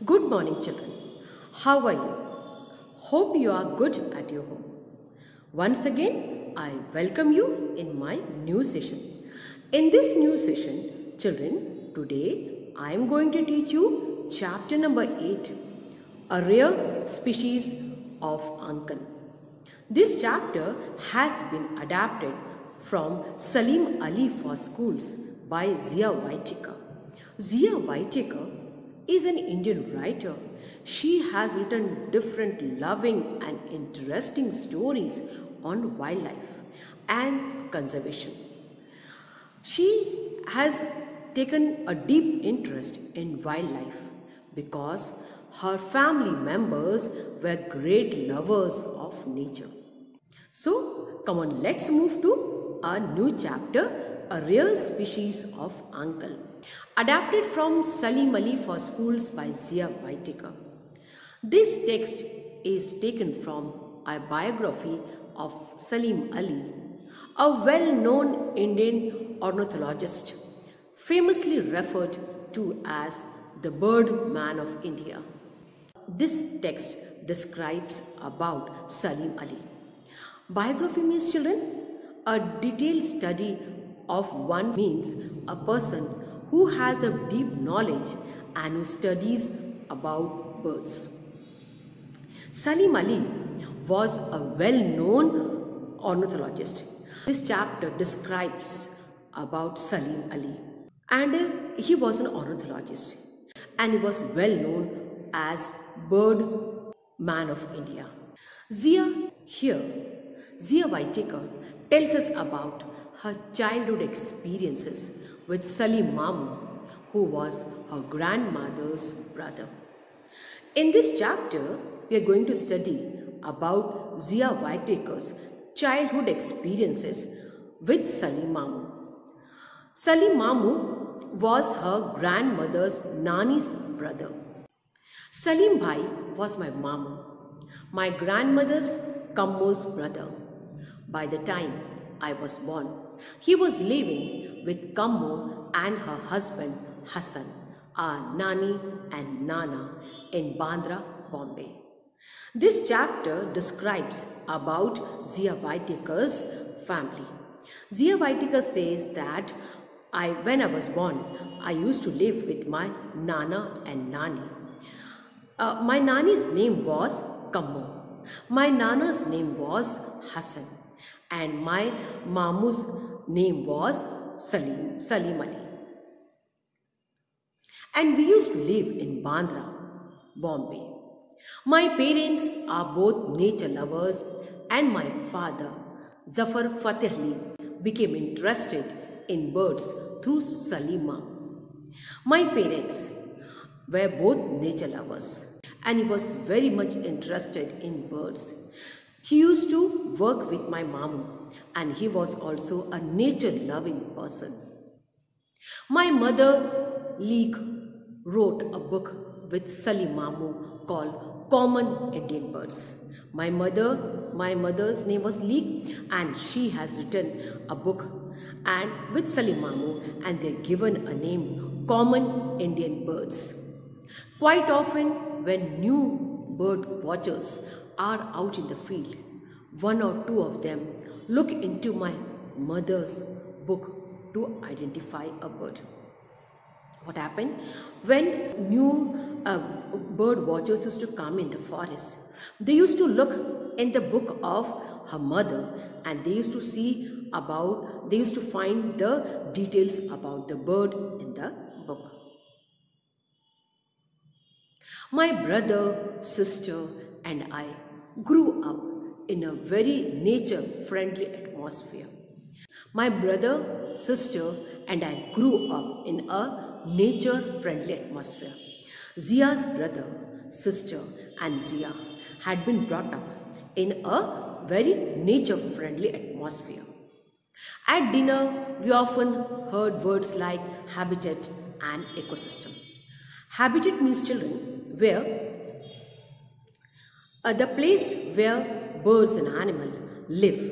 Good morning, children. How are you? Hope you are good at your home. Once again, I welcome you in my new session. In this new session, children, today I am going to teach you chapter number 8, A Rare Species of Uncle. This chapter has been adapted from Salim Ali for Schools by Zia Whitaker. Zia Whitaker is an Indian writer. She has written different loving and interesting stories on wildlife and conservation. She has taken a deep interest in wildlife because her family members were great lovers of nature. So, come on, let's move to a new chapter, A Rare Species of Uncle. Adapted from Salim Ali for Schools by Zia Whitaker. This text is taken from a biography of Salim Ali, a well-known Indian ornithologist, famously referred to as the bird man of India. This text describes about Salim Ali. Biography means, children, a detailed study of one means a person who has a deep knowledge and who studies about birds. Salim Ali was a well-known ornithologist. This chapter describes about Salim Ali, and he was an ornithologist and he was well known as bird man of India. Zia Whitaker tells us about her childhood experiences with Salim Mamu, who was her grandmother's brother. In this chapter, we are going to study about Zia Whitaker's childhood experiences with Salim Mamu. Salim Mamu was her grandmother's Nani's brother. Salim Bhai was my Mamu, my grandmother's Kammo's brother. By the time I was born, he was living with Kammo and her husband Hassan, our Nani and Nana in Bandra, Bombay. This chapter describes about Zia Whitaker's family. Zia Whitaker says that when I was born, I used to live with my Nana and Nani. My Nani's name was Kammo. My Nana's name was Hassan. And my Mamu's name was Salim Ali. And we used to live in Bandra, Bombay. My parents are both nature lovers, and my father, Zafar Fateh Ali, became interested in birds through Salim Mamu. My parents were both nature lovers, and he was very much interested in birds. He used to work with my Mamu, and he was also a nature-loving person. My mother, Leek, wrote a book with Salim Mamu called Common Indian Birds. My mother's name was Leek, and she has written a book with Salim Mamu, and they're given a name, Common Indian Birds. Quite often, when new bird watchers are out in the field, one or two of them look into my mother's book to identify a bird. What happened? When new bird watchers used to come in the forest, they used to look in the book of her mother, and they used to find the details about the bird in the book. My brother, sister, and I grew up in a very nature-friendly atmosphere. My brother, sister, and I grew up in a nature-friendly atmosphere. Zia's brother, sister, and Zia had been brought up in a very nature-friendly atmosphere. At dinner, we often heard words like habitat and ecosystem. Habitat means, children, where the place where birds and animals live.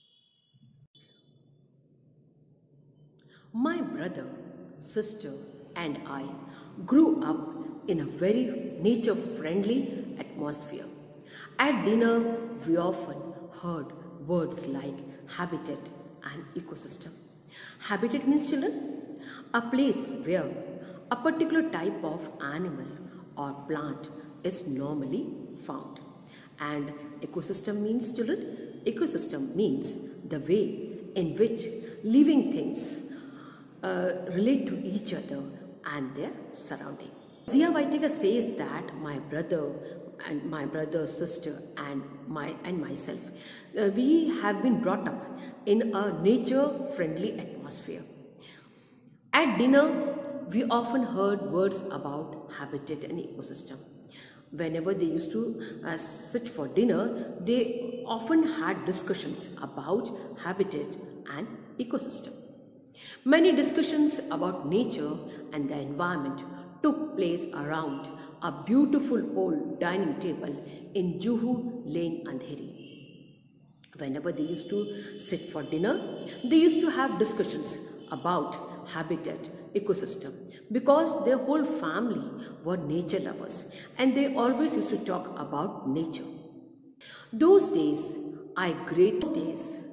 My brother, sister, and I grew up in a very nature-friendly atmosphere. At dinner, we often heard words like habitat and ecosystem. Habitat means, children, a place where a particular type of animal or plant is normally found. And ecosystem means, children, ecosystem means the way in which living things relate to each other and their surrounding. Zia Whittaker says that my brother, sister, and myself, we have been brought up in a nature-friendly atmosphere. At dinner, we often heard words about habitat and ecosystem. Whenever they used to sit for dinner, they often had discussions about habitat and ecosystem. Many discussions about nature and the environment took place around a beautiful old dining table in Juhu Lane, Andheri. Whenever they used to sit for dinner, they used to have discussions about habitat, ecosystem, because their whole family were nature lovers and they always used to talk about nature. Those days, I greatly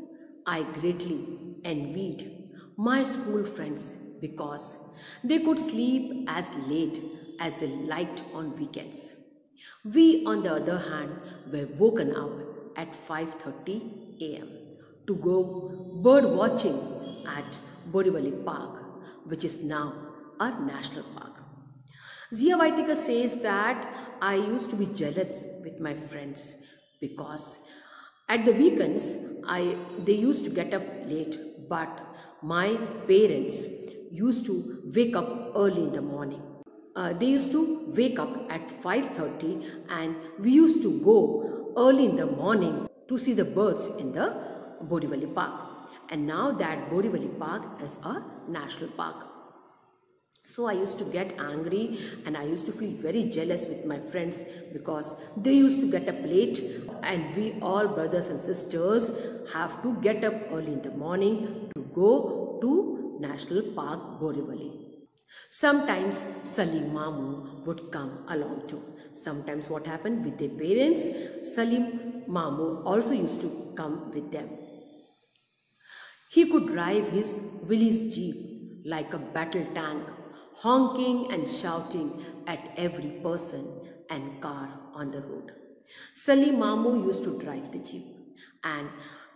envied my school friends because they could sleep as late as they liked on weekends. We, on the other hand, were woken up at 5:30 a.m. to go bird watching at Borivali Park, which is now a national park. Zia Whittaker says that I used to be jealous with my friends because at the weekends they used to get up late, but my parents used to wake up early in the morning. They used to wake up at 5:30 and we used to go early in the morning to see the birds in the Borivali Park. And now that Borivali Park is a national park. So I used to get angry and I used to feel very jealous with my friends because they used to get up late and we all brothers and sisters have to get up early in the morning to go to National Park Borivali. Sometimes Salim Mamu would come along too. Sometimes what happened with their parents, Salim Mamu also used to come with them. He could drive his Willys Jeep like a battle tank, honking and shouting at every person and car on the road. Salim Mamu used to drive the Jeep and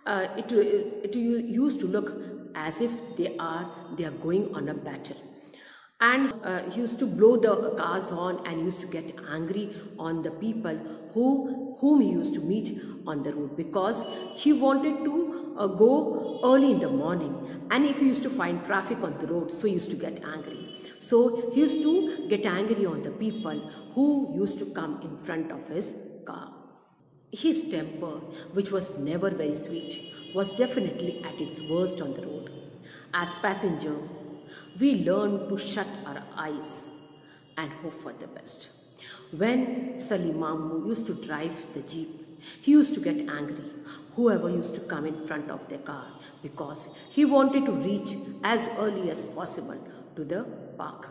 it used to look as if they are going on a battle. And he used to blow the car's horn and used to get angry on the people whom he used to meet on the road because he wanted to go early in the morning, and if he used to find traffic on the road, so he used to get angry. So he used to get angry on the people who used to come in front of his car. His temper, which was never very sweet, was definitely at its worst on the road. As passenger, we learned to shut our eyes and hope for the best. When Salim Mamu used to drive the Jeep, he used to get angry whoever used to come in front of their car because he wanted to reach as early as possible to the park.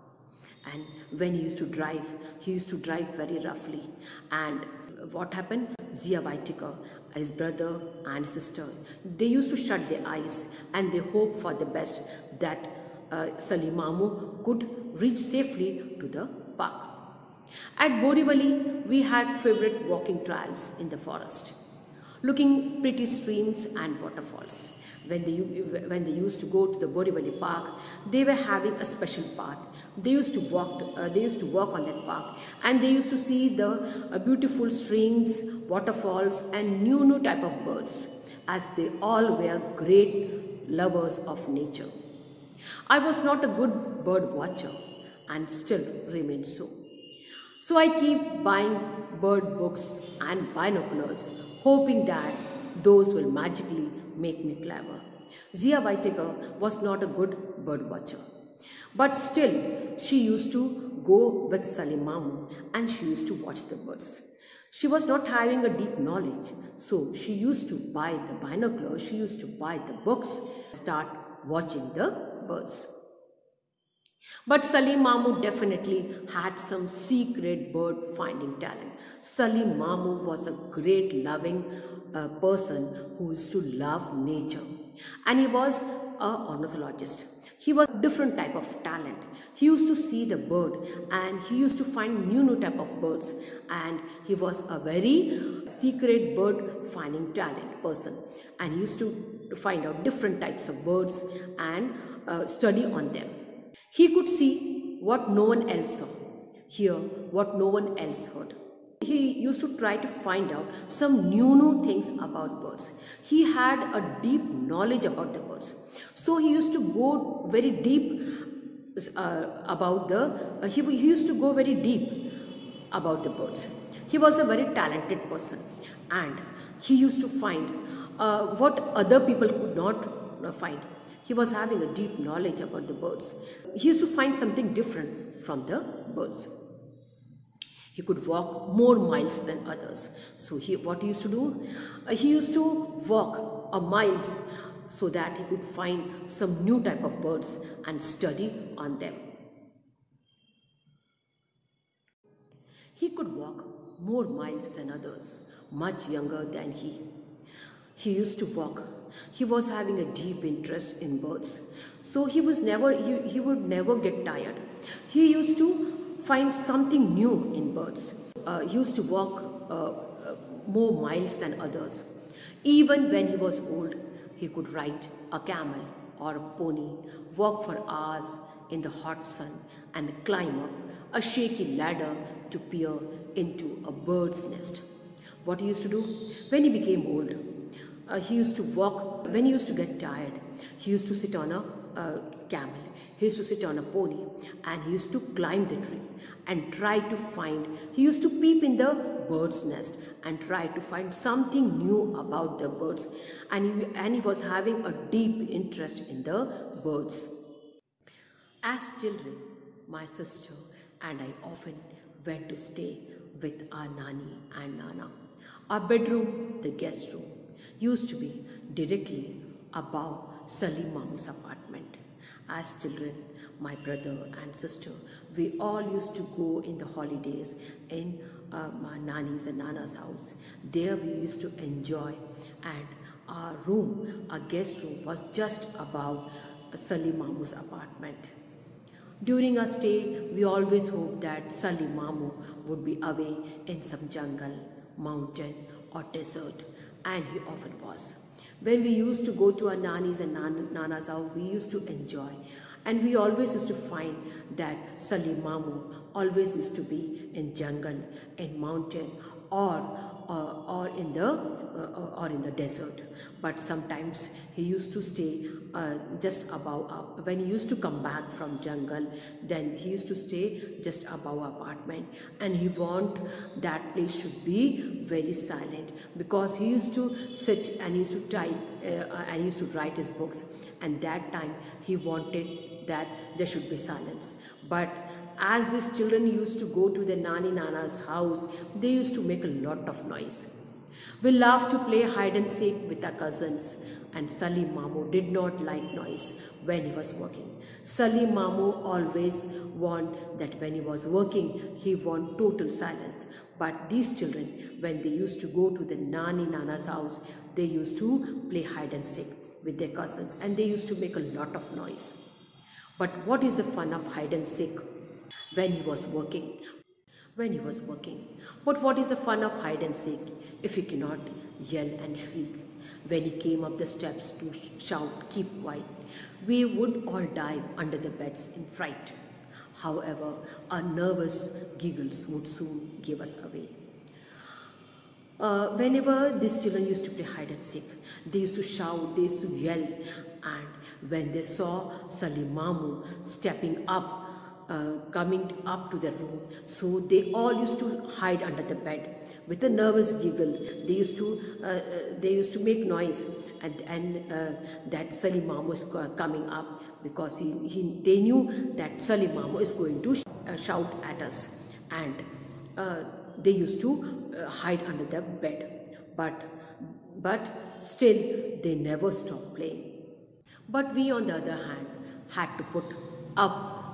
And when he used to drive very roughly. And what happened? Zia Whittaker, his brother and sister, they used to shut their eyes and they hoped for the best that Salim Mamu could reach safely to the park. At Borivali, we had favorite walking trails in the forest, looking pretty streams and waterfalls. When they used to go to the Borivali Park, they were having a special path. They used to walk on that path, and they used to see the beautiful streams, waterfalls, and new type of birds, as they all were great lovers of nature. I was not a good bird watcher and still remain so. So I keep buying bird books and binoculars, hoping that those will magically make me clever. Zia Whittaker was not a good bird watcher, but still she used to go with Salim Mamu and she used to watch the birds. She was not having a deep knowledge, so she used to buy the binoculars, she used to buy the books, start watching the birds. But Salim Mamu definitely had some secret bird finding talent. Salim Mamu was a great loving person who used to love nature, and he was a ornithologist. He was a different type of talent. He used to see the bird and he used to find new type of birds, and he was a very secret bird finding talent person, and he used to find out different types of birds and study on them. He could see what no one else saw, hear what no one else heard. He used to try to find out some new things about birds. He had a deep knowledge about the birds. So he used to go very deep he used to go very deep about the birds. He was a very talented person, and he used to find what other people could not find. He was having a deep knowledge about the birds. He used to find something different from the birds. He could walk more miles than others. So what he used to do? He used to walk a miles so that he could find some new type of birds and study on them. He could walk more miles than others, much younger than he. He used to walk. He was having a deep interest in birds. So he would never get tired. He used to find something new in birds. He used to walk more miles than others. Even when he was old, he could ride a camel or a pony, walk for hours in the hot sun, and climb up a shaky ladder to peer into a bird's nest. What he used to do? When he became old, he used to walk. When he used to get tired, he used to sit on a camel. He used to sit on a pony, and he used to climb the tree and try to find. He used to peep in the bird's nest and try to find something new about the birds. And he was having a deep interest in the birds. As children, my sister and I often went to stay with our Nani and Nana. Our bedroom, the guest room, used to be directly above Salim Mamu's apartment. As children, my brother and sister, we all used to go in the holidays in my Nani's and Nana's house. There we used to enjoy, and our room, our guest room, was just above Salim Mamu's apartment. During our stay, we always hoped that Salim Mamu would be away in some jungle, mountain or desert, and he often was. When we used to go to our Nani's and Nana's house, we used to enjoy, and we always used to find that Salim Mamu always used to be in jungle, in mountain, or in the desert. But sometimes he used to stay just above. When he used to come back from jungle, then he used to stay just above our apartment, and he want that place should be very silent, because he used to sit and he used to type and he used to write his books, and that time he wanted that there should be silence. But as these children used to go to their Nani Nana's house, they used to make a lot of noise. We loved to play hide and seek with our cousins, and Salim Mamu did not like noise when he was working. Salim Mamu always want that when he was working, he want total silence. But these children, when they used to go to the Nani Nana's house, they used to play hide and seek with their cousins, and they used to make a lot of noise. But what is the fun of hide and seek when he was working? But what is the fun of hide and seek if he cannot yell and shriek? When he came up the steps to shout, "Keep quiet," we would all dive under the beds in fright. However, our nervous giggles would soon give us away. Whenever these children used to play hide and seek, they used to shout, they used to yell, and when they saw Salim Mamu stepping up, coming up to the room, so they all used to hide under the bed with a nervous giggle. They used to make noise, and that Salim Mamu is coming up, because they knew that Salim Mamu is going to shout at us, and they used to hide under the bed. But still they never stopped playing. But we, on the other hand, had to put up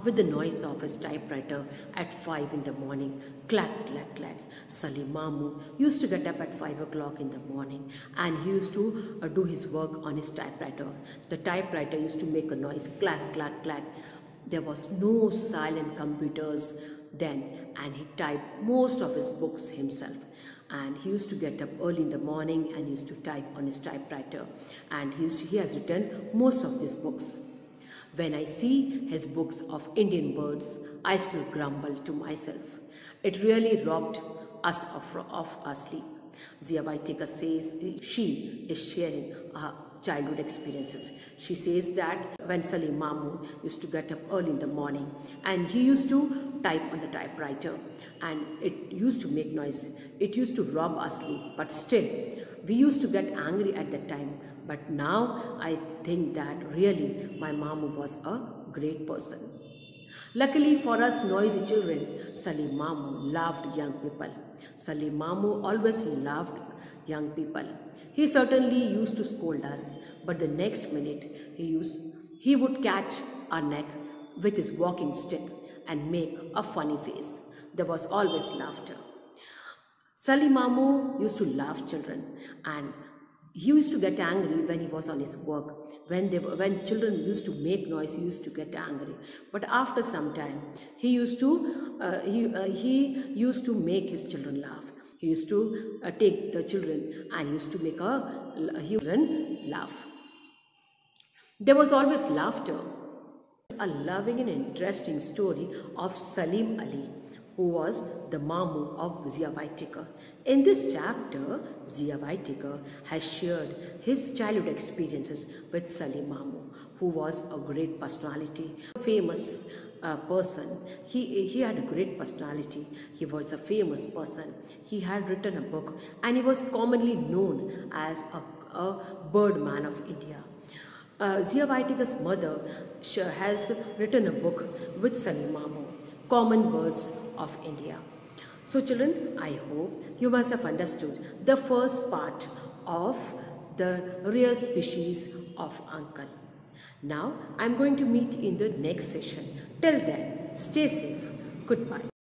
with the noise of his typewriter at 5 in the morning. Clack, clack, clack. Salim Mamu used to get up at 5 o'clock in the morning and he used to do his work on his typewriter. The typewriter used to make a noise, clack, clack, clack. There was no silent computers then, and he typed most of his books himself. And he used to get up early in the morning and used to type on his typewriter, and he has written most of these books. When I see his books of Indian birds, I still grumble to myself. It really robbed us of our sleep. Zia Whittaker says she is sharing her childhood experiences. She says that when Salim Mamu used to get up early in the morning and he used to type on the typewriter and it used to make noise, it used to rob our sleep, but still we used to get angry at that time. But now I think that really my Mamu was a great person. Luckily for us noisy children, Salim Mamu loved young people. Salim Mamu always loved young people. He certainly used to scold us, but the next minute he would catch our neck with his walking stick and make a funny face. There was always laughter. Salim Mamu used to love children, and he used to get angry when he was on his work. When children used to make noise, he used to get angry. But after some time, he used to make his children laugh. He used to take the children and he used to make children laugh. There was always laughter. A loving and interesting story of Salim Ali, who was the Mamu of Zia Whittaker. In this chapter, Zia Whittaker has shared his childhood experiences with Salim Mamu, who was a great personality, famous person. He had a great personality. He was a famous person. He had written a book and he was commonly known as a birdman of India. Zia Whittaker's mother has written a book with Salim Mamu, Common Birds of India. So children, I hope you must have understood the first part of the rare species of uncle. Now I am going to meet in the next session. Till then, stay safe. Goodbye.